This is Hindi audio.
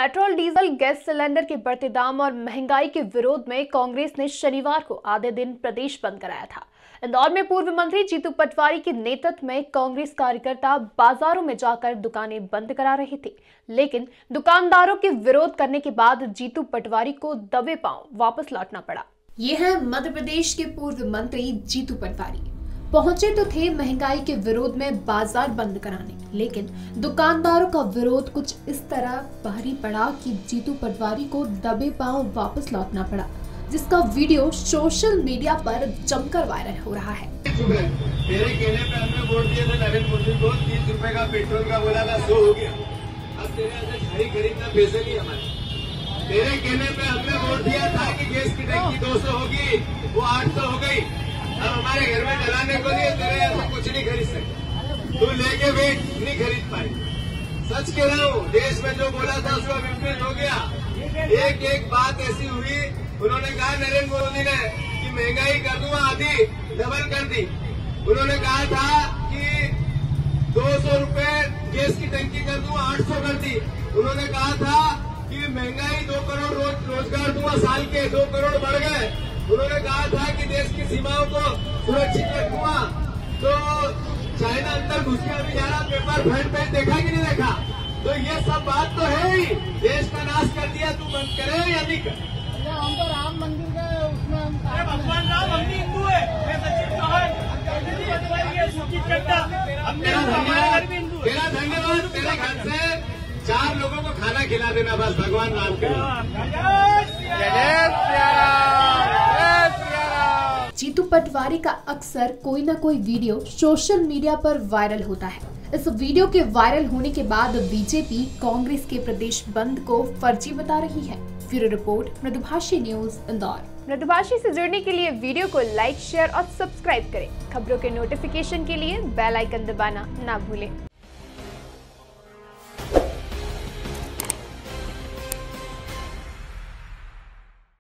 पेट्रोल डीजल गैस सिलेंडर के बढ़ते दाम और महंगाई के विरोध में कांग्रेस ने शनिवार को आधे दिन प्रदेश बंद कराया था। इंदौर में पूर्व मंत्री जीतू पटवारी के नेतृत्व में कांग्रेस कार्यकर्ता बाजारों में जाकर दुकानें बंद करा रहे थे, लेकिन दुकानदारों के विरोध करने के बाद जीतू पटवारी को दबे पांव वापस लौटना पड़ा। ये है मध्य प्रदेश के पूर्व मंत्री जीतू पटवारी। पहुंचे तो थे महंगाई के विरोध में बाजार बंद कराने, लेकिन दुकानदारों का विरोध कुछ इस तरह भारी पड़ा कि जीतू पटवारी को दबे पांव वापस लौटना पड़ा, जिसका वीडियो सोशल मीडिया पर जमकर वायरल हो रहा है। मेरे कहने पे हमने वोट दिया था नरेंद्र मोदी को, 30 रुपए का पेट्रोल का बोला था 100 हो गया। अब तेरे से घड़ी खरीदना पैसे नहीं हमारे। तेरे कहने पे हमने वोट दिया था कि गैस की टंकी 200 होगी, वो 800 हो गई। अब हमारे घर में जलाने को नहीं, तेरे यहाँ से कुछ नहीं खरीद सकते। तू लेके बैठ, नहीं खरीद पाए। सच कह रहा हूँ, देश में जो बोला था उसका विपरीत हो गया। एक एक बात ऐसी हुई, उन्होंने कहा नरेंद्र मोदी ने कि महंगाई कर दूंगा, आधी डबल कर दी। उन्होंने कहा था कि 200 रुपए गैस की टंकी कर दूंगा, 800 कर दी। उन्होंने कहा था कि महंगाई 2 करोड़ रोजगार दूंगा, साल के 2 करोड़ बढ़ गए। उन्होंने कहा था कि देश की सीमाओं को सुरक्षित रखूंगा। तो चाइना अंदर घुस के अभी जा रहा, पेपर फ्रंट पेज देखा कि नहीं देखा? तो ये सब बात तो है ही, देश का नाश कर दिया। तू बंद करे या नहीं कर? हम तो राम मंदिर गए, उसमें हम भगवान राम, हम भी हिंदू है। तेरा धन्यवाद। तेरे घर से 4 लोगों को खाना खिला देना, बस भगवान राम करे। जीतू पटवारी का अक्सर कोई न कोई वीडियो सोशल मीडिया पर वायरल होता है। इस वीडियो के वायरल होने के बाद बीजेपी कांग्रेस के प्रदेश बंद को फर्जी बता रही है। Bureau report, Mridubhashi news, Indore. Mridubhashi से जुड़ने के लिए वीडियो को लाइक, शेयर और सब्सक्राइब करें। खबरों के नोटिफिकेशन के लिए बेल आइकन दबाना ना भूलें।